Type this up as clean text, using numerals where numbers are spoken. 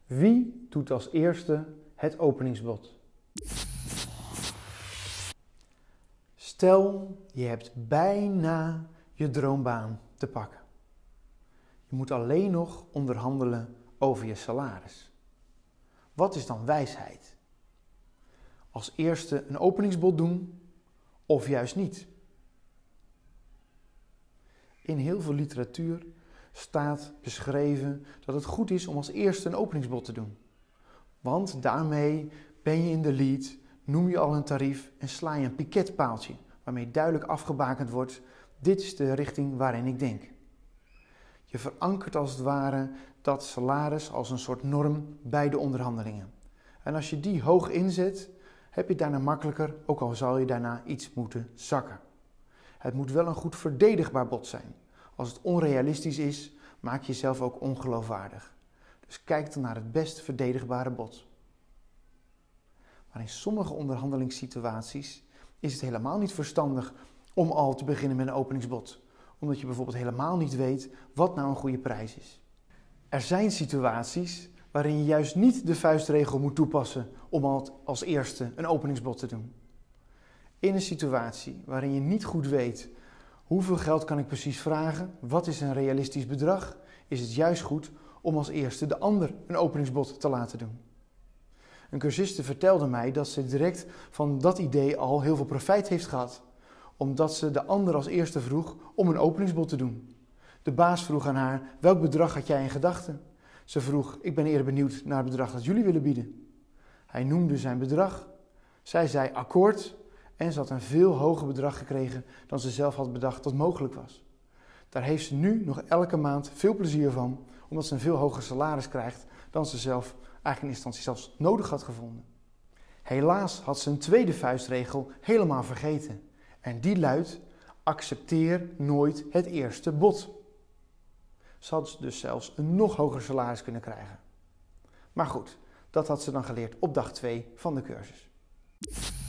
Wie doet als eerste het openingsbod? Stel, je hebt bijna je droombaan te pakken. Je moet alleen nog onderhandelen over je salaris. Wat is dan wijsheid? Als eerste een openingsbod doen of juist niet? In heel veel literatuur staat beschreven dat het goed is om als eerste een openingsbod te doen. Want daarmee ben je in de lead, noem je al een tarief en sla je een piketpaaltje waarmee duidelijk afgebakend wordt: dit is de richting waarin ik denk. Je verankert als het ware dat salaris als een soort norm bij de onderhandelingen. En als je die hoog inzet, heb je het daarna makkelijker, ook al zal je daarna iets moeten zakken. Het moet wel een goed verdedigbaar bod zijn. Als het onrealistisch is, maak je jezelf ook ongeloofwaardig. Dus kijk dan naar het best verdedigbare bod. Maar in sommige onderhandelingssituaties is het helemaal niet verstandig om al te beginnen met een openingsbod. Omdat je bijvoorbeeld helemaal niet weet wat nou een goede prijs is. Er zijn situaties waarin je juist niet de vuistregel moet toepassen om al als eerste een openingsbod te doen. In een situatie waarin je niet goed weet hoeveel geld kan ik precies vragen, wat is een realistisch bedrag, is het juist goed om als eerste de ander een openingsbod te laten doen. Een cursiste vertelde mij dat ze direct van dat idee al heel veel profijt heeft gehad, omdat ze de ander als eerste vroeg om een openingsbod te doen. De baas vroeg aan haar: welk bedrag had jij in gedachten? Ze vroeg: ik ben eerder benieuwd naar het bedrag dat jullie willen bieden. Hij noemde zijn bedrag. Zij zei akkoord en ze had een veel hoger bedrag gekregen dan ze zelf had bedacht dat mogelijk was. Daar heeft ze nu nog elke maand veel plezier van, omdat ze een veel hoger salaris krijgt dan ze zelf eigenlijk in instantie zelfs nodig had gevonden. Helaas had ze een tweede vuistregel helemaal vergeten. En die luidt: accepteer nooit het eerste bod. Ze had dus zelfs een nog hoger salaris kunnen krijgen. Maar goed, dat had ze dan geleerd op dag 2 van de cursus.